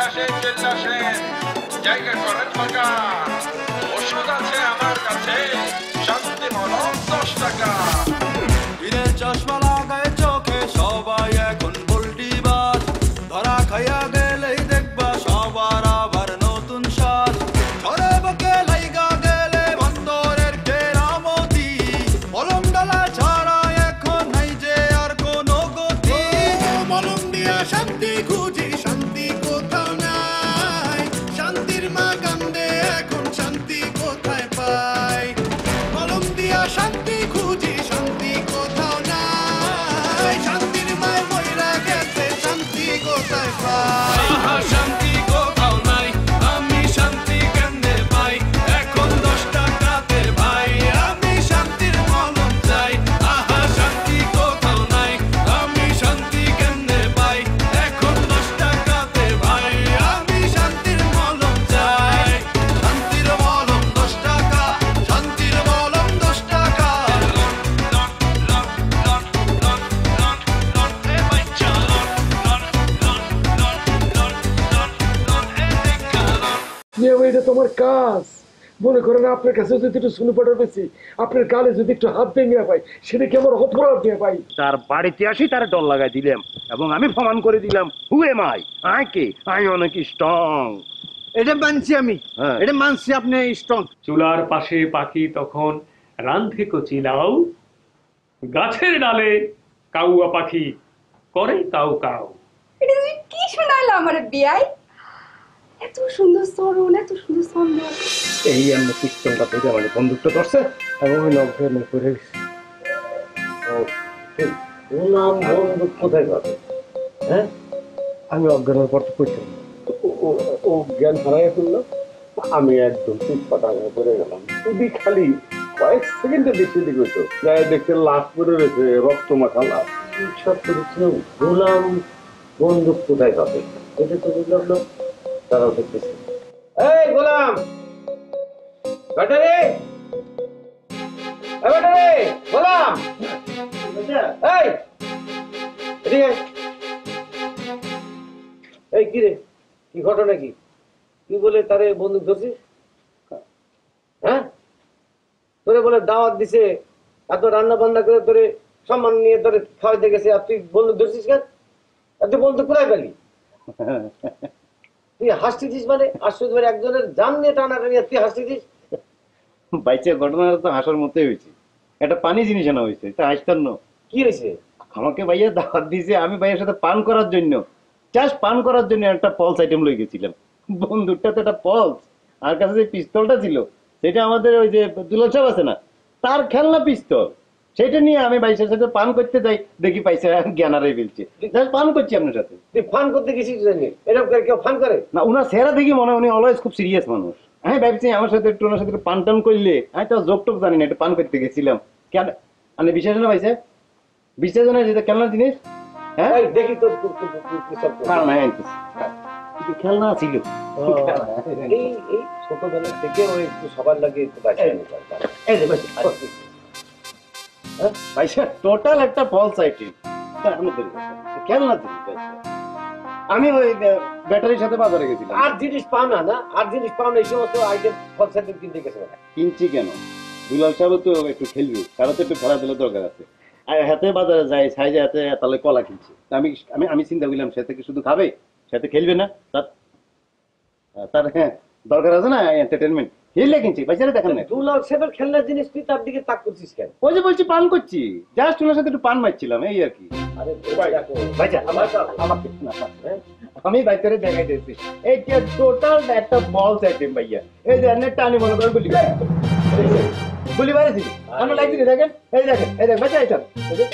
আসেন জায়গা করেন ফাঁকা ওষুধ আছে আমার কাছে শান্তি মলম 10 টাকা চশমা লাগায় চোখে সবাই এখন পোল্ট্রিবাজ ধরা খাইয়া গেলেই দেখবা সবার আবার নতুন স্বাদ ঝড়ে বকে লাইগা গেলে বন্দরের কেরামতি মলম ডালা ছাড়া এখন নাই যে আর কোনো গতি মলম দিয়া শান্তি খুঁজি শান্তি কোথাও নাই শান্তির মা কান্দে এখন শান্তি কোথায় পাই মলম দিয়া শান্তি খুঁজি শান্তি কোথাও নাই শান্তির মায় মইরা গেছে শান্তি কোথায় পাই শান্তি কোথাও নাই আমি শান্তি কেমনে পাই এখন 10 টাকাতে ভাই আমি শান্তির মলম চাই আহা শান্তি কোথাও নাই আমি শান্তি কেমনে পাই এখন 10 টাকাতে ভাই আমি শান্তির মলম চাই শান্তির মলম 10 টাকা শান্তির মলম 10 টাকা এটা তোমার কাজ মনে করেন আপনার কাছে যদি একটু শুনে পাঠার পেয়েছি আপনার গালে যদি একটু হাত ভেঙে পাই সেটা কি আমার অপরাধ নিয়ে পাই তার বাড়িতে আসি তার ডল লাগাই দিলাম এবং আমি প্রমাণ করে দিলাম হুয়ে মাই আইকে আই অনেক স্ট্রং এটা মানছি আমি এটা মানছি আপনি স্ট্রং চুলার পাশে পাখি তখন রান্ধে কচিলাও গাছের ডালে কাউয়া পাখি করে কাউ কাউ। এটা তুমি কি শোনাইলো আমার বিয়াই এত সুন্দর চরণ এত সুন্দর ছন্দ এই আমরা পিস্তলটা থেকে আমার বন্দুকটা ধরছে এবং ওই নখের মুখ করে গেছে বন্দুক কোথায় পাবে হ্যাঁ আমি অজ্ঞানের পর তো করছিলাম ও জ্ঞান হারাইয়া ফেললো আমি একদম চিৎপাটা করে গেলাম যদি খালি কয়েক সেকেন্ডে বেশি দিক হইতো যাই দেখতে লাশ পরে রয়েছে রক্ত মাখা লাশ সব করেছিলাম গোলাম বন্দুক কোথায় পাবে এটা তো বুঝলাম না তারাও দেখতেছে এই গোলাম ব্যাটারে ব্যাটারে গোলাম এই এদিকে এই কি রে কি ঘটনা কি তুই বলে তারে বন্দুক ধরছিস হ্যাঁ তোরে বলে দাওয়াত দিছে এত রান্না বান্না করে তোরে সম্মান নিয়ে তোরে খাওয়াইতে গেছে আর তুই বন্দুক ধরছিস কেন আর তুই বন্দুক কোথায় পেলি তুই হাসতেছিস মানে আশ্চর্য মানে একজনের জান নিয়ে টানাটানি তুই হাসতেছিস বাইচে ঘটনাটা তো হাসার মতোই হয়েছে একটা পানি জিনিস আনা হয়েছে তা হাসতাম না কি হয়েছে আমাকে ভাইয়া দাওয়াত দিয়েছে আমি ভাইয়ের সাথে পান করার জন্য জাস্ট পান করার জন্য একটা পলস আইটেম লই গেছিলাম বন্দুকটা তো একটা পলস আর কাছে যে পিস্তলটা ছিল সেটা আমাদের ওই যে দুলাল সাহেব আছে না তার খেলনা পিস্তল সেটা নিয়ে আমি ভাইয়ের সাথে পান করতে যাই দেখি পাইছে জ্ঞান হারিয়ে ফেলছে পান করছি আপনার সাথে তুই ফান করতে গেছিস এরকম করে কেউ ফান করে না উনার চেহারা দেখি মনে উনি অলওয়েজ খুব সিরিয়াস মানুষ আমি ভাবছি আমার সাথে একটু ওনার সাথে পান টান করলে আমি তো যোগ টোক জানি না একটু পান করতে গেছিলাম কেন মানে বিশ্বাস না ভাইছে বিশ্বাস না যেটা খেলনা জিনিস হ্যাঁ দেখি তো খেলনা ছিল এই ছোটবেলা থেকে ওই একটু সবার লাগে একটু টোটাল একটা ফলস আইটেম খেলনা জিনিস আমি ওই ব্যাটারির সাথে বাজারে গেছিলাম আর জিনিস পাও না না আর জিনিস পাও না এই সমস্ত আইটেম ফলস আইটেম কিনতে গেছে কিনছি কেন দুলাল সাহেব তো একটু খেলবি তারা তো একটু খেলাধুলা দরকার আছে আর হাতে বাজারে যায় সাইজে হাতে তাহলে কলা কিনছে আমি আমি আমি চিন্তা করলাম সে থেকে শুধু খাবে সাথে খেলবে না তার হ্যাঁ দরকার আছে না এন্টারটেনমেন্ট খেললে কিনছি পয়সাটা দেখেন না দুলাল সাহেবের খেলনার জিনিস তুই তার দিকে তাক করছিস কেন ওই যে বলছি পান করছি জাস্ট ওনার সাথে একটু পান মারছিলাম এই আর কি আরে ভাইজা আমাকে আমি বাইরে দেখাই দিয়েছি এইটা টোটাল একটা বলস আইটেম ভাইয়া এই যে নেটটা আমি মনে করে গুলি বাইরেছি আমরা লাইক দিকে দেখেন এই দেখেন এই দেখ বাচ্চা এটা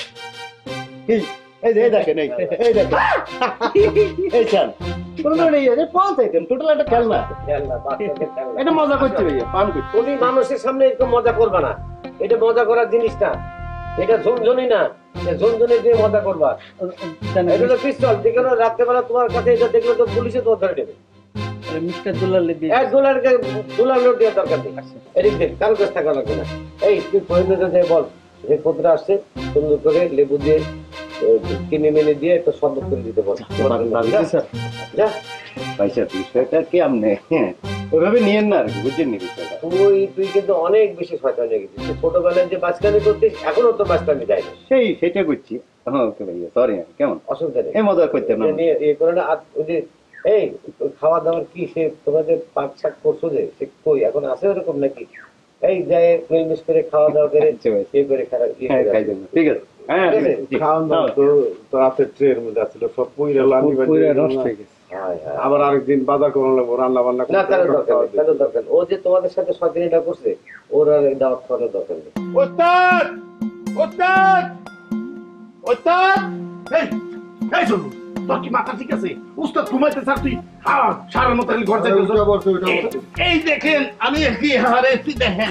এই যে দেখেন এই দেখেন এই চাল কোনো নেই আছে পাঁচ আইটেম টোটাল একটা খেলনা এটা মজা করছি ভাইয়া পান করছি তুমি মানুষের সামনে এরকম মজা করবা না এটা মজা করার জিনিস না এটা ঝনঝনি না ঝনঝনি দিয়ে মজা করবা এটা হলো পিস্তল যেখানে রাত্রেবেলা তোমার কাছে এটা দেখলে তো পুলিশে তো ধরে দেবে মিস্টার দুলাল দিয়ে দুলাল নোট দেওয়ার দরকার নেই এদিক দেখ কারো কাছে থাকা লাগবে না এই তুই পরিণত যে বল যে কতটা আসছে সুন্দর করে লেবু দিয়ে কিনে মেনে দিয়ে একটু শব্দ করে দিতে বল যা পয়সা বিষয়টা কি আপনি ওইভাবে নিয়েন না আর কি, বুঝছেন নি বিষয়টা? তুই কিন্তু অনেক বেশি শয়তান হয়ে গেছিস। ছোটবেলায় যে বাচ্চামি করতিস এখনো তো বাচ্চামি যায় না। সেটা করছি। ওকে ভাইয়া সরি, কেমন অসুবিধা নেই, এই মজা করতে না এ করে না। আর ওই যে এই খাওয়া দাওয়ার কি সে তোমরা যে পাক শাক করছো যে সে কই এখন আছে ওরকম নাকি? এই যায় মিলমিশ করে খাওয়া দাওয়া করে এ করে খারাপ ঠিক আছে। হ্যাঁ খাওয়ান দাওয়া তো রাতে ট্রেনের মধ্যে আসছিল, সব পুইরা লানি নষ্ট হয়ে গেছে। আবার আরেকদিন বাজার করানো লাগবো, রান্না বান্না না কারণ দরকার ও যে তোমাদের সাথে শয়তানিটা করছে ওর আর দাওয়াত খাওয়ানোর দরকার নেই। ওস্তাদ ওস্তাদ ওস্তাদ এই শুনুন, তোর কি মাথা ঠিক আছে? উস্তাদ ঘুমাইতে স্যার, তুই সারার মতো ঘর যাইতে। এই দেখেন আমি কি হারাইছি, দেখেন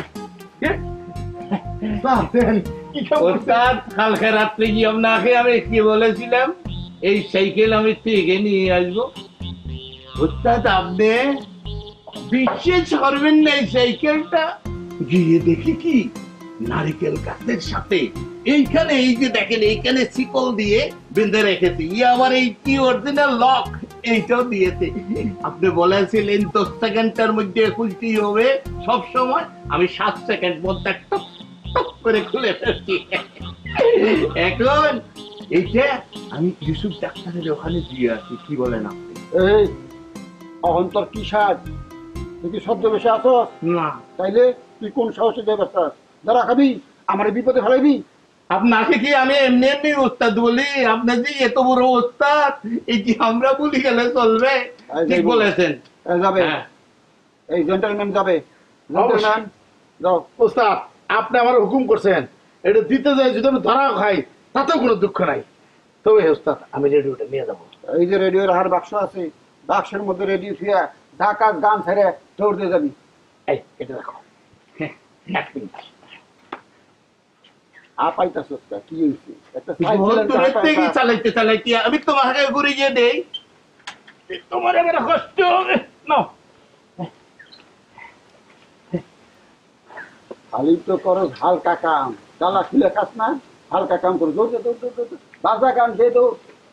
কালকে রাত্রে কি আপনাকে আমি কি বলেছিলাম এই সাইকেল আমি থেকে নিয়ে আসবো। ওস্তাদ আপনি বিশ্বাস করবেন না, এই সাইকেলটা গিয়ে দেখি কি নারিকেল গাছের সাথে এইখানে এই যে দেখেন এইখানে শিকল দিয়ে বেঁধে রেখেছে, আবার এই কি অরিজিনাল লক এইটাও দিয়েছে। আপনি বলেছিলেন 10 সেকেন্ডের মধ্যে খুলতে হবে, সব সময় আমি 7 সেকেন্ড মধ্যে টক টক করে খুলে ফেলছি। এখন এইটা আমি ইউসুফ ডাক্তারের ওখানে দিয়ে আসি, কি বলেন আপনি? এই অহন্তর কি সাজ, তুই কি শব্দ বেশি আছো না তাইলে তুই কোন সাহসে যাবে? দাঁড়া খাবি, আমার বিপদে ফেলাইবি? আপনাকে কি আমি এমনি এমনি ওস্তাদ বলি? আপনার যে এত বড় ওস্তাদ, এই যে আমরা বলি গেলে চলবে? ঠিক বলেছেন, যাবে এই জেন্টলম্যান যাবে। জেন্টলম্যান যাও। ওস্তাদ আপনি আমার হুকুম করছেন, এটা দিতে যায় যদি আমি ধরা খাই তাতেও কোনো দুঃখ নাই। তবে ওস্তাদ আমি রেডিওটা নিয়ে যাবো। এই যে রেডিওর হার বাক্স আছে, বাক্সের মধ্যে রেডিও থুয়া ঢাকা গান ছেড়ে দৌড় দিয়ে যাবি। এই এটা রাখো। আপাইতাছস কি হইছে? একটা চালাইতে চালাইতে আমি তোমাকে ঘুরিয়ে দেই, তোমার এবার কষ্ট হবে না। খালি তো করো হালকা কাম, চালা খুলে খাস না, হালকা কাম করো। বাজা গান দে দো।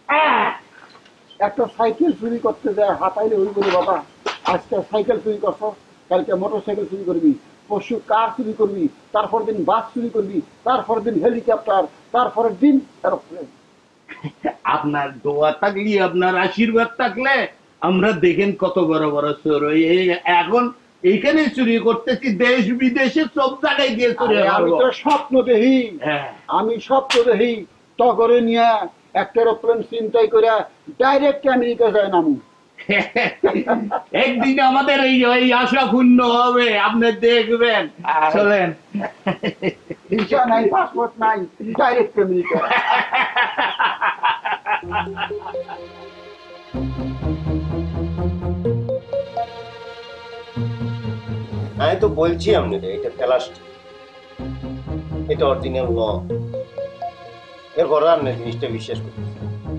একটা সাইকেল চুরি করতে যায় হাতাইলে ওই বলি বাবা আজকে সাইকেল চুরি করছো, কালকে মোটর সাইকেল চুরি করবি, পরশু কার চুরি করবি, তারপর দিন বাস চুরি করবি, তারপর দিন হেলিকপ্টার, তারপরের দিন এরোপ্লেন। আপনার দোয়া থাকলে, আপনার আশীর্বাদ থাকলে আমরা দেখেন কত বড় বড় চোর। এখন এইখানে চুরি করতেছি, দেশ বিদেশে সব জায়গায় গিয়ে চুরি। আমি তো স্বপ্ন দেখি, আমি স্বপ্ন দেখি তগরে নিয়ে একটা এরোপ্লেন চিন্তাই করে ডাইরেক্ট আমেরিকা যায় নামু। একদিন আমাদের এই আশা পূর্ণ হবে, আপনি দেখবেন। চলেন। ভিসা নাই, পাসপোর্ট নাই, ডাইরেক্ট আমেরিকা। আমি তো বলছি আপনাদের এটা প্লাস্টিক, এটা অরিজিনাল ন। এরপর আপনি জিনিসটা বিশ্বাস করতেছেন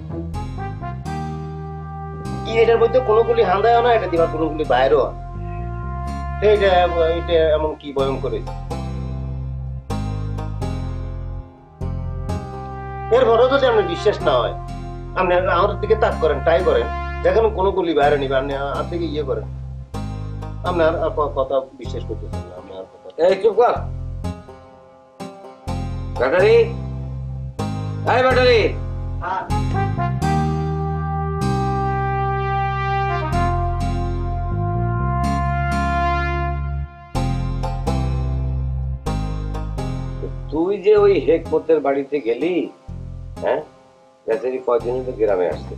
কি? এটার মধ্যে কোনোগুলি হান্দায়ও না, এটা দিবার কোনোগুলি বাইরেও। এটা এমন কি বয়ং করেছে? এরপরও যদি আপনি বিশ্বাস না হয়, আপনি আমাদের দিকে তাক করেন, ট্রাই করেন, দেখেন কোনোগুলি বাইরে নিবে, আপনি আর দিকে ইয়ে করেন। আপনার কথা বিশ্বাস করতেছেন না, আপনার কথা। এই চুপ কর ব্যাটারি, এই ব্যাটারি। তুই যে ওই হেকমতের বাড়িতে গেলি, হ্যাঁ বেচারি কয়দিন তো গ্রামে আসছে,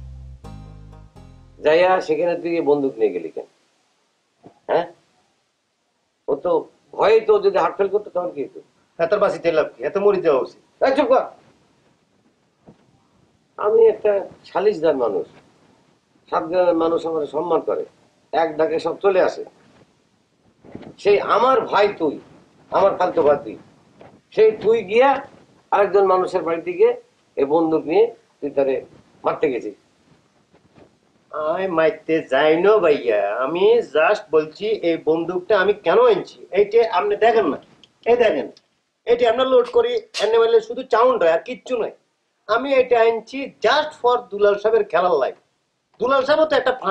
যাইয়া সেখানে তুই বন্দুক নিয়ে গেলি কেন? হ্যাঁ ও তো ভয়ে তো যদি হার্ট ফেল করতো তখন কি হতো? এত বাঁচিতে লাভ কি? এত মরি দেওয়া উচিত। চুপ কর। আমি একটা সালিশদার মানুষ, সব গ্রামের মানুষ আমার সম্মান করে, এক ডাকে সব চলে আসে। সেই আমার ভাই তুই, আমার খালতো ভাই তুই, সেই তুই গিয়া আরেকজন মানুষের বাড়িতে গিয়ে এই বন্দুক নিয়ে তুই তারে মারতে গেছিস। আমি মাইতে যাই না ভাইয়া, আমি জাস্ট বলছি এই বন্দুকটা আমি কেন আনছি। এইটা আপনি দেখেন না, এই দেখেন এটা আমরা লোড করি এনে শুধু চাউন্ড হয় আর কিচ্ছু নয়। আমি এটা আনছি জাস্ট ফর দুলাল সাহেবের খেলার লাইফ। দুলাল সাহেব তো একটা ফানি,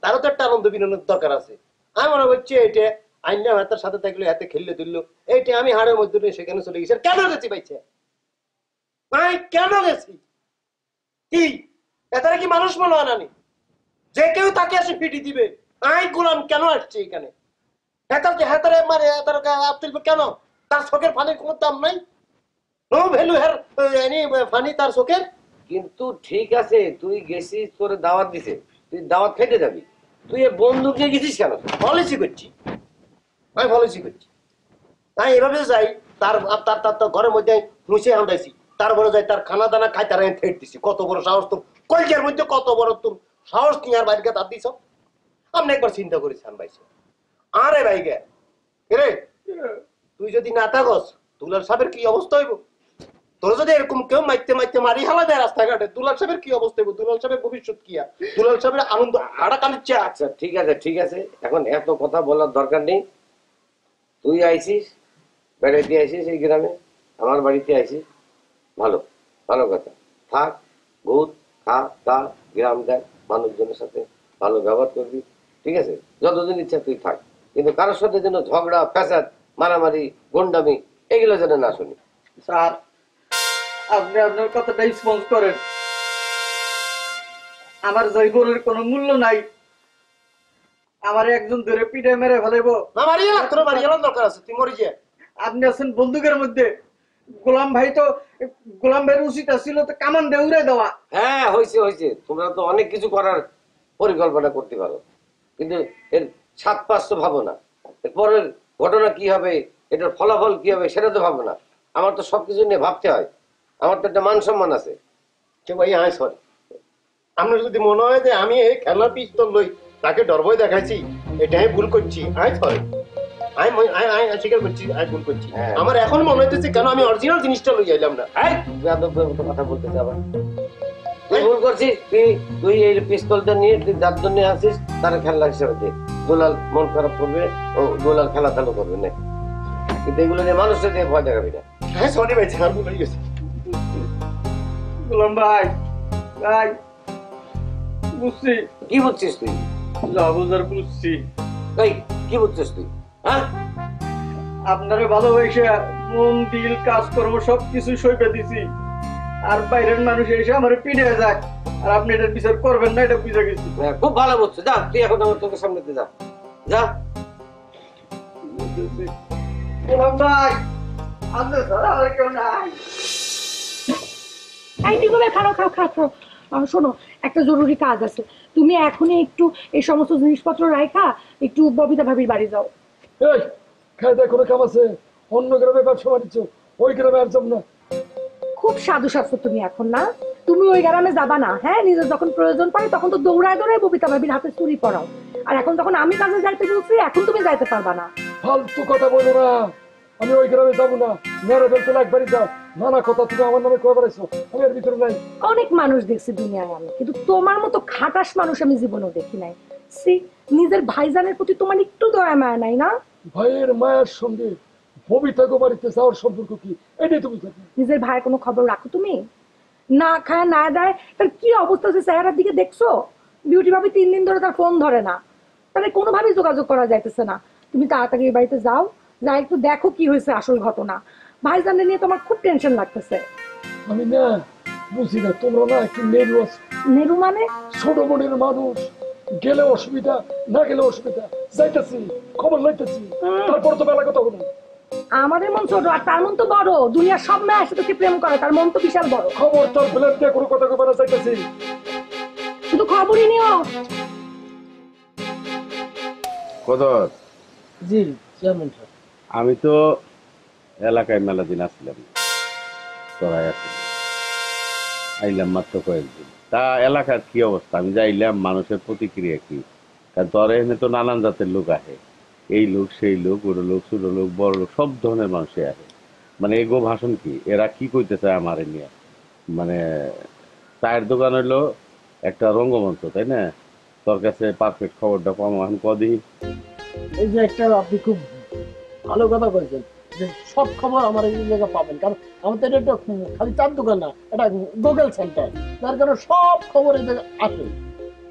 তারও তো একটা আনন্দ বিনোদনের দরকার আছে। আমি মনে করছি এটা আইনা হাতের সাথে থাকলে হাতে খেললে তুললো, এইটা আমি হাড়ের মধ্যে নিয়ে সেখানে চলে গেছি। কেন গেছি পাইছে ভাই, কেন গেছি? কি এটারা কি মানুষ মনে হয় নানি যে কেউ তাকে এসে ফিটি দিবে? আই গোলাম কেন আসছে এখানে? হেতারকে হেতারে মারে হেতারকে আপ তুলবে কেন? তার চোখের পানির কোনো দাম নাই? নো ভ্যালু হের এনি পানি তার চোখের। কিন্তু ঠিক আছে, তুই গেছিস, তোরে দাওয়াত দিছে, তুই দাওয়াত খেতে যাবি, তুই এ বন্দুক নিয়ে গেছিস কেন? পলিসি করছি, আমি পলিসি করছি। তাই এভাবে যাই, তার তার তার তার ঘরের মধ্যে মুছে আন্দাইছি, তারপরে যাই তার খানা দানা খাই, তার আমি ফেট দিছি। কত বড় সাহস তোর, কলজের মধ্যে কত বড় তোর সাহস নিয়ে আর বাইরে তার দিছ? আপনি একবার চিন্তা করেছেন ভাইছে? আরে ভাই গে রে, তুই যদি না থাকস দুলাল সাহেবের কি অবস্থা হইব? তোর যদি এরকম কেউ মাইতে মাইতে মারি হালা দেয় রাস্তাঘাটে, দুলাল সাহেবের কি অবস্থা হইব? দুলাল সাহেবের ভবিষ্যৎ কি? দুলাল সাহেবের আনন্দ আড়া কালিচ্ছে। আচ্ছা ঠিক আছে, ঠিক আছে, এখন এত কথা বলার দরকার নেই। তুই আইছিস, বেড়াইতে আইছিস এই গ্রামে, আমার বাড়িতে আইছিস, ভালো ভালো কথা। থাক, ঘুর, খা, তা, গ্রাম দেখ, মানুষজনের সাথে ভালো ব্যবহার করবি, ঠিক আছে? যতদিন ইচ্ছা তুই থাক, কিন্তু কারোর সাথে যেন ঝগড়া, ফ্যাসাদ, মারামারি, গুন্ডামি এগুলো যেন না শুনি। স্যার, আপনি আপনার কথাটা স্পন্স করেন। আমার জৈবনের কোনো মূল্য নাই। আমার একজন ধরে পিঠে মেরে ফেলাইবো। দরকার আছে, তুই মরি যা। আপনি আছেন বন্দুকের মধ্যে। গোলাম ভাই তো, গোলাম ভাইয়ের উচিত ছিল তো কামান দিয়ে উড়ে দেওয়া। হ্যাঁ হয়েছে হয়েছে, তোমরা তো অনেক কিছু করার পরিকল্পনা করতে পারো, কিন্তু এর 7-5 তো ভাবো না। এরপরের ঘটনা কি হবে, এটার ফলাফল কি হবে সেটা তো ভাবো না। আমার তো সবকিছু নিয়ে ভাবতে হয়, আমার তো একটা মান সম্মান আছে। ভাই হ্যাঁ সরি, আপনার যদি মনে হয় যে আমি এই খেলার পিস্তল লই তাকে ডরবই দেখাইছি, এটা আমি ভুল করছি, আমি সরি, আমি স্বীকার করছি, আমি ভুল করছি। আমার এখন মনে হইতেছে কেন আমি অরিজিনাল জিনিসটা লই আইলাম না। কথা বলতেছে আবার, তুই ভুল করছিস। তুই এই পিস্তলটা নিয়ে তুই যার জন্য আসিস তার খেলা হিসেবে দে। দুলাল মন খারাপ করবে, ও দুলাল খেলা চালু করবে না, কিন্তু এগুলো নিয়ে মানুষের দিয়ে ভয় দেখাবি না। হ্যাঁ সরি ভাই, আমার ভুল হয়ে গেছে। গোলাম ভাই, ভাই বুঝছি। কি বুঝছিস তুই? যা বুঝার বুঝছি। এই কি বুঝছিস তুই? হ্যাঁ, আপনারে ভালোবেসে মন দিল কাজকর্ম সবকিছু সইপে দিছি, আর বাইরের মানুষ এসে আমার পিঠে যাক, আর আপনি এটার বিচার করবেন না, এটা বুঝে গেছি। খুব ভালো বুঝছো, যা তুই এখন আমার তোকে সামনে যা, যা। গোলাম ভাই, আপনি ছাড়া আর কেউ নাই। শোনো, একটা জরুরি কাজ আছে, তুমি এখনই একটু এই সমস্ত জিনিসপত্র রাখা একটু ববিতা ভাবির বাড়ি যাও। এই খাই দেয় কোনো কাম আছে? অন্য গ্রামে ব্যবসা বাণিজ্য, ওই গ্রামে আর যাব না। খুব সাধু সাধু তুমি এখন, না তুমি ওই গ্রামে যাবা না। হ্যাঁ, নিজের যখন প্রয়োজন পড়ে তখন তো দৌড়ায় দৌড়ায় ববিতা ভাবির হাতে চুরি পড়াও, আর এখন তখন আমি কাজে যাইতে বলছি, এখন তুমি যাইতে পারবা না। ফালতু কথা বলো না, আমি ওই গ্রামে যাবো না। মেরে ফেলতে একবারই যাও, নানা কথা তুমি আমার নামে কয়ে বেড়াইছো, আমি এর ভিতরে নাই। অনেক মানুষ দেখছি দুনিয়ায় আমি, কিন্তু তোমার মতো খাটাস মানুষ আমি জীবনেও দেখি নাই। নিজের ভাইজানের প্রতি তোমার একটু দয়া মায়া নাই না? ভাইয়ের মায়ের সঙ্গে ববিতা গো বাড়িতে যাওয়ার সম্পর্ক কি, এটাই তুমি জানো। নিজের ভাইয়ের কোনো খবর রাখো তুমি? না খায় না দেয়, তার কি অবস্থা হচ্ছে চেহারার দিকে দেখছো? বিউটি ভাবি 3 দিন ধরে তার ফোন ধরে না, তাহলে কোনোভাবেই যোগাযোগ করা যাইতেছে না। তুমি তাড়াতাড়ি বাড়িতে যাও, যা একটু দেখো কি হয়েছে আসল ঘটনা। ভাইজানকে নিয়ে তোমার খুব টেনশন লাগতেছে। আমি না বুঝি না, তোমরা না একটু নেরু আছো। নেরু মানে? ছোট মনের মানুষ, গেলে অসুবিধা, না গেলে অসুবিধা, যাইতেছি খবর লইতেছি, তারপর তো বেলা কথা হলো। আমাদের মন ছোট আর তার মন তো বড়। দুনিয়ার সব মেয়ে সাথে কি প্রেম করে, তার মন তো বিশাল বড়। খবর তোর প্লেট দিয়ে কোনো কথা কবে না, যাইতেছি শুধু খবরই নিও। কদর জি চেয়ারম্যান সাহেব, আমি তো এলাকায় মেলা দিন আসলাম, তোরাই আসলাম, আইলাম মাত্র কয়েকদিন। তা এলাকার কি অবস্থা? আমি যাইলাম, মানুষের প্রতিক্রিয়া কি? কারণ তোর এখানে তো নানান জাতের লোক আসে, এই লোক সেই লোক, বড় লোক ছোট লোক বড় লোক সব ধরনের মানুষই আসে। মানে এগো ভাষণ কি, এরা কি কইতে চায় আমার নিয়ে? মানে চায়ের দোকান হইলো একটা রঙ্গমঞ্চ, তাই না? তোর কাছে পারফেক্ট খবরটা পাবো এখন কদি? এই যে একটা আপনি খুব ভালো কথা বলছেন যে সব খবর আমার এই জায়গায় পাবেন, কারণ আমাদের এটা খালি চার দোকান না, এটা গুগল সেন্টার, যার কারণে সব খবর এই জায়গায় আসে।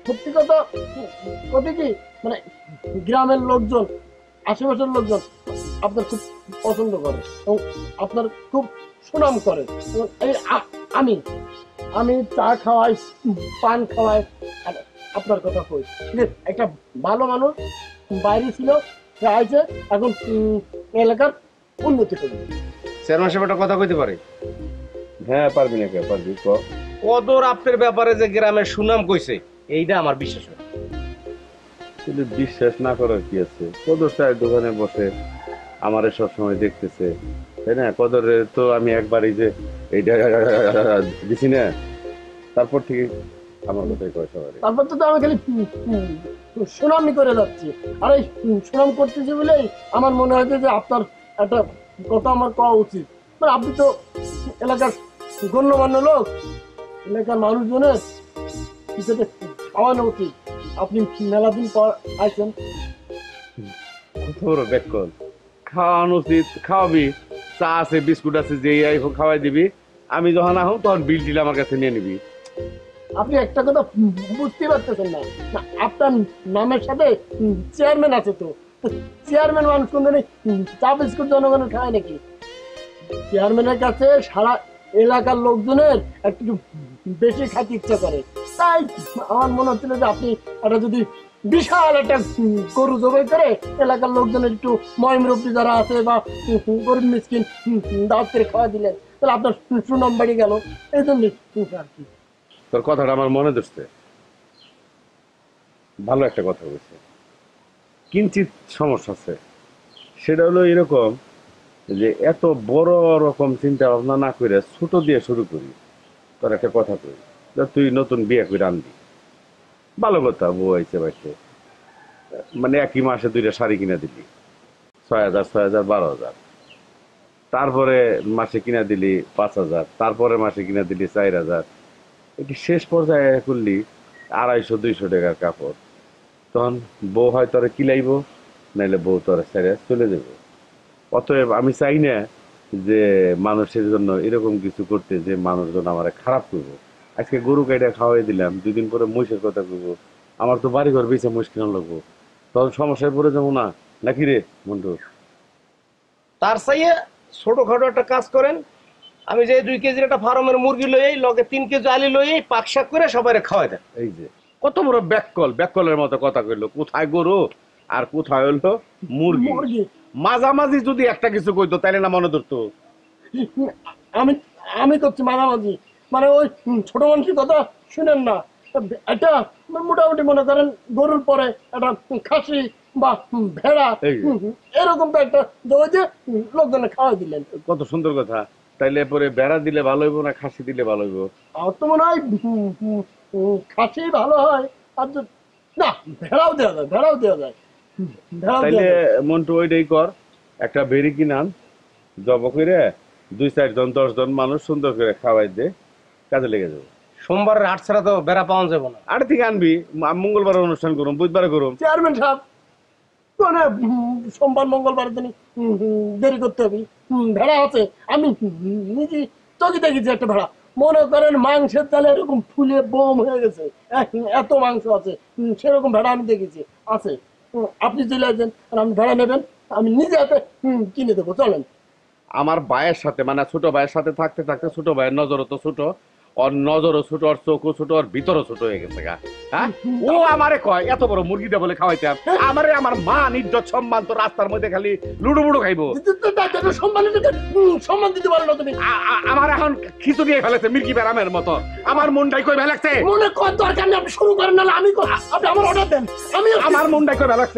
সত্যি কথা কত কি মানে গ্রামের লোকজন আশেপাশের লোকজন আপনার খুব পছন্দ করে এবং আপনার খুব সুনাম করে। এই আমি আমি চা খাওয়াই, পান খাওয়াই, আর আপনার কথা কই যে একটা ভালো মানুষ বাইরে ছিল, সে আইছে এখন এলাকার উন্নতি করবে। চেয়ারম্যান সাহেব একটা কথা কইতে পারে? হ্যাঁ পারবি না কে পারবি ক। কদর আপনার ব্যাপারে যে গ্রামের সুনাম কইছে এইটা আমার বিশ্বাস হয়। কিন্তু বিশ্বাস না করার কি আছে? কদর চায়ের দোকানে বসে আমারে সবসময় দেখতেছে, তাই না? কদরে তো আমি একবারই যে এইটা দিছি না, তারপর থেকে আমার কথাই কয় সবাই। তারপর তো আমি খালি সুনামই করে যাচ্ছি, আর এই সুনাম করতেছি বলেই আমার মনে হয় যে আপনার একটা কথা আমার কওয়া উচিত। মানে আপনি তো এলাকার গণ্যমান্য লোক, এলাকার মানুষজনের কিছুতে খাওয়ানো উচিত। আপনি মেলা দিন পর আইছেন, কত বড় ব্যাকল। খাওয়ানো উচিত, খাওয়াবি। চা আছে, বিস্কুট আছে, যে খাওয়াই দিবি। আমি যখন আহ তখন বিল টিল আমার কাছে নিয়ে নিবি। আপনি একটা কথা বুঝতে পারতেছেন না, আপনার নামের সাথে চেয়ারম্যান আছে, তো চেয়ারম্যান মানুষ কোন চা বিস্কুট জনগণের খায় নাকি? চেয়ারম্যানের কাছে সারা এলাকার লোকজনের একটু বেশি খাইতে ইচ্ছা করে। তাই আমার মনে হচ্ছিল যে আপনি একটা যদি বিশাল একটা গরু জবাই করে এলাকার লোকজনের একটু ময়মরব্বী যারা আছে বা গরিব মিসকিন দাওয়াত করে খাওয়া দিলেন, তাহলে আপনার সুনাম বাড়ি গেল। এই জন্যই আর কি। তোর কথাটা আমার মনে ধরছে, ভালো একটা কথা বলছে। কিঞ্চিত সমস্যা আছে, সেটা হলো এরকম যে এত বড় রকম চিন্তা ভাবনা না করে ছোট দিয়ে শুরু করি। তোর একটা কথা কই, তুই নতুন বিয়ে করে আনবি, ভালো কথা, বউ আইছে বাড়িতে, মানে একই মাসে 2টা শাড়ি কিনা দিলি, 6,000 6,000 12,000, তারপরে মাসে কিনা দিলি 5,000, তারপরে মাসে কিনা দিলি 4,000, এটি শেষ পর্যায়ে করলি 250-200 টাকার কাপড়। তখন বউ হয় তোরে কিলাইব, নাইলে বউ তোরে ছেড়ে চলে যাব। অতএব আমি চাই না যে মানুষের জন্য এরকম কিছু করতে যে মানুষজন আমার খারাপ করবো। আজকে গরু কাইটা খাওয়াই দিলাম, 2 দিন পরে মহিষের কথা করবো, আমার তো বাড়ি ঘর বেঁচে মহিষ কিনা লাগবো, তখন সমস্যায় পড়ে যাবো না নাকি রে মন্টু? তার চাইয়ে ছোটখাটো একটা কাজ করেন, আমি যে 2 কেজির একটা ফার্মের মুরগি লই, লগে 3 কেজি আলি লই, পাক শাক করে সবাই খাওয়াই দেন। এই যে কত বড় ব্যাককলের মতো কথা কইলো, কোথায় গরু আর কোথায় হইলো মুরগি। মাঝামাঝি যদি একটা কিছু কইতো তাইলে না মনে ধরতো। আমি আমি করছি মাঝামাঝি, মানে ওই ছোট মানুষের কথা শুনেন না। এটা মোটামুটি মনে করেন গরুর পরে একটা খাসি বা ভেড়া এরকম তো একটা যে লোকজনে খাওয়াই দিলেন। কত সুন্দর কথা। তাইলে পরে ভেড়া দিলে ভালো হইব না খাসি দিলে ভালো হইব? আমার তো মনে হয় খাসি ভালো হয়, আর না ভেড়াও দেওয়া যায়, ভেড়াও দেওয়া যায়। তাইলে মন্টু ওইটাই কর, একটা বেরি কিনান, জব করে 2-4 জন 10 জন মানুষ সুন্দর করে খাওয়াই দে, কাজে লেগে যাবো। সোমবারের হাট ছাড়া তো বেড়া পাওয়া যাবে না। আট থেকে আনবি, মঙ্গলবার অনুষ্ঠান করুম, বুধবারে করুম। চেয়ারম্যান সাহেব মানে সোমবার মঙ্গলবার দিন দেরি করতে হবে। ভেড়া আছে, আমি নিজে চোখে দেখেছি একটা ভেড়া, মনে করেন মাংসের তালে এরকম ফুলে বোম হয়ে গেছে, এত মাংস আছে, সেরকম ভেড়া আমি দেখেছি আছে। আপনি চলে আসবেন আর আমি ভেড়া নেবেন, আমি নিজে হাতে কিনে দেবো, চলেন। আমার ভাইয়ের সাথে মানে ছোট ভাইয়ের সাথে থাকতে থাকতে ছোট ভাইয়ের নজরও তো ছোট, ওর নজরও ছোট, ওর চোখও ছোট, ওর ভিতরও ছোট হয়ে গেছে গা। হ্যাঁ, ও আমারে কয় এত বড় মুরগিটা বলে খাওয়াইতাম, আমারে আমার মান ইজ্জত সম্মান তো রাস্তার মধ্যে খালি লুডুবুডু খাইবো। সম্মান দিতে পারো না তুমি। আমার এখন খিচুড়ি দিয়ে ফেলেছে মির্কি ব্যারামের মতো, আমার মনটাই কই ভেলাচ্ছে। মনে কর দরকার নেই, আপনি শুরু করেন, নাহলে আমি আপনি আমার অর্ডার দেন, আমি আমার মনটাই কই ভেলাচ্ছে।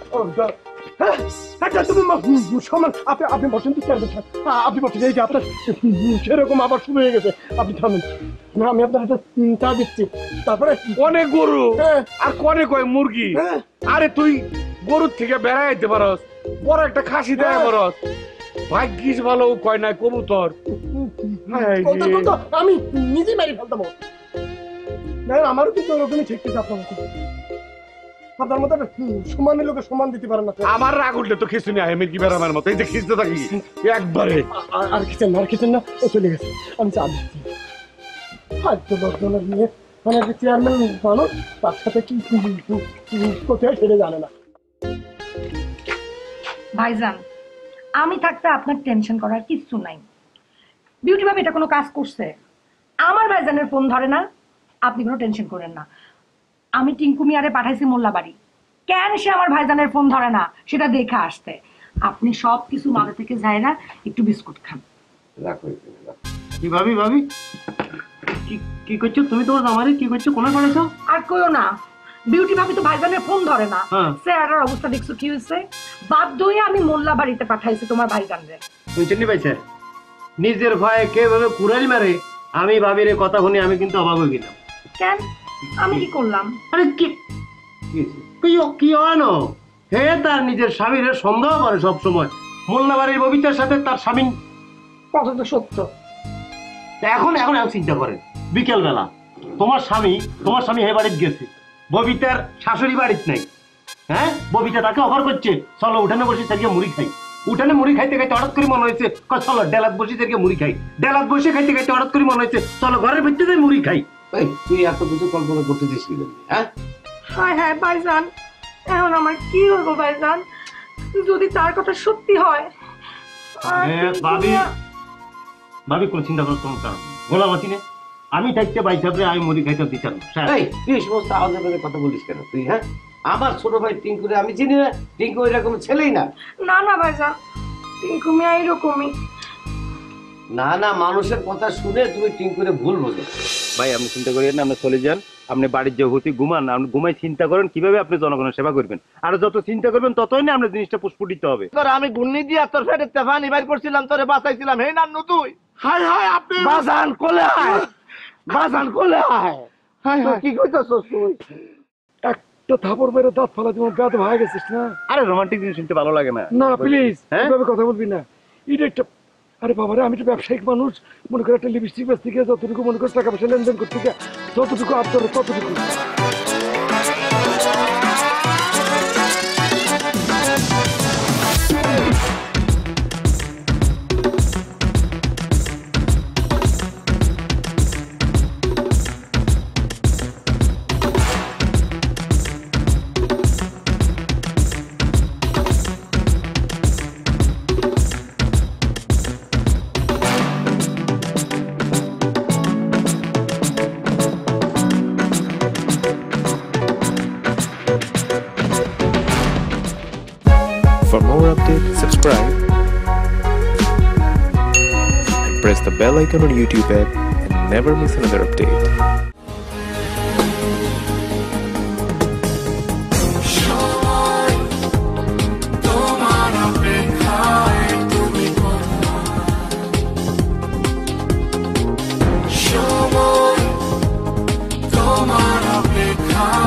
আপনি বসেন, আপনি বসেন, এই যে আপনার সেরকম আবার শুরু হয়ে গেছে, আপনি থামেন না, আমি আপনার হাতে চা দিচ্ছি। তারপরে অনেক গরু আর কনে কয় মুরগি। আরে তুই গরুর থেকে বেড়াইতে পারস, বড় একটা খাসি দেয় পারস, ভাগ্যিস ভালো কয় নাই কবুতর। আমি নিজে মারি ফেলতাম, আমারও কিন্তু ওরকমই ঠেকতেছে আপনার মতো। আপনার মতো সমানের লোকে সমান দিতে পারেন না। আমার রাগ উঠলে তো খিচুনি আহে মির্কি ব্যারামের মতো, এই যে খিচতে থাকি একবারে। আর খিচেন না, আর খিচেন না, ও চলে গেছে, আমি চা দিচ্ছি। হয়তো লোকজনের নিয়ে থানার যে চেয়ারম্যান মানুষ তার সাথে কি করতে হয় সেটা জানে না। ভাইজান, আমি থাকতে আপনার টেনশন করার কিছু নাই। বিউটি ভাবি এটা কোনো কাজ করছে, আমার ভাইজানের ফোন ধরে না, আপনি কোনো টেনশন করেন না। আমি টিঙ্কু মিয়ারে পাঠাইছি মোল্লাবাড়ি, কেন সে আমার ভাইজানের ফোন ধরে না সেটা দেখে আসতে। আপনি সব কিছু মাথা থেকে যায় না, একটু বিস্কুট খান। কি ভাবি ভাবি কি করছো তুমি? তোমার জামাই কি করছো? কোনে পড়েছো? আর কইও না, বিউটি ভাবি তো ভাইজানের ফোন ধরে না। স্যারের অবস্থা দেখছো কি হয়েছে? বাধ্য হয়ে আমি মোল্লা বাড়িতে পাঠাইছি তোমার ভাইজানরে। শুনছেন পাইছে? নিজের ভয়ে কে ভাবে কুড়াল মারে। আমি ভাবির কথা শুনি আমি কিন্তু অবাক হয়ে গেলাম। কেন? আমি কি করলাম? আরে কি কি আনো হে তার নিজের স্বামীর সন্দেহ করে সব সময়। মোল্লা বাড়ির ববিতার সাথে তার স্বামী কত তো সত্য। এখন এখন এখন চিন্তা করেন, বিকেল বেলা তোমার স্বামী হে বাড়িতে গেছে, ববিতার শাশুড়ি বাড়িতে নাই। হ্যাঁ, ববিতা তাকে অফার করছে চলো উঠানে বসে থেকে মুড়ি খাই। উঠানে মুড়ি খাইতে খাইতে হঠাৎ করে মনে হয়েছে চলো ডেলাত বসে থেকে মুড়ি খাই। ডেলাত বসে খাইতে খাইতে হঠাৎ করে মনে হয়েছে চলো ঘরের ভিতরে যাই মুড়ি খাই। তুই এত কিছু কল্পনা করতেছিস কি? হ্যাঁ হ্যাঁ হ্যাঁ ভাইজান, এখন আমার কি হইব ভাইজান যদি তার কথা সত্যি হয়? ভাবি কোন চিন্তা করো তোমার কারণ গোলাম আছি না, আমি থাকতে ভাই সাহেব আমি মুড়ি খাইতে দিতাম। তুই সমস্ত আওয়াজের কথা বলিস কেন তুই? হ্যাঁ, আমার ছোট ভাই টিঙ্কুরে আমি চিনি না, টিঙ্কু এরকম ছেলেই না। না না ভাইজান, টিঙ্কু মিয়া এরকমই না। না, মানুষের কথা শুনে তুমি টিঙ্কুরে ভুল বোঝো। ভাই আপনি চিন্তা করেন না, আপনি চলে যান, আপনি বাড়ির যে হতি ঘুমান, আপনি ঘুমাই চিন্তা করেন কিভাবে আপনি জনগণের সেবা করবেন। আর যত চিন্তা করবেন ততই না আপনার জিনিসটা পুষ্পুটিত হবে। আমি গুন্নি দিয়া তোর ফেটের তেফানি বাইর করছিলাম, তোরে বাঁচাইছিলাম। হে নান্নু তুই হাই হাই আপনি বাজান কোলে আয়, বাজান কোলে আয়। হাই হাই কি কইতাছস তুই? একটা থাপড় মেরে দাঁত ফালা তোমার বেদ হয়ে গেছিস না। আরে রোমান্টিক জিনিস শুনতে ভালো লাগে না। না প্লিজ এইভাবে কথা বলবি না। এটা একটা আরে বাবারে, আমি তো ব্যবসায়িক মানুষ, মনে করে একটা লিপস্টিক বেচতে গিয়ে যতটুকু মনে করে টাকা পয়সা লেনদেন করতে গিয়ে যতটুকু আপনার ততটুকু। For more updates, subscribe and press the bell icon on YouTube app and never miss another update. তোমার অপেক্ষায়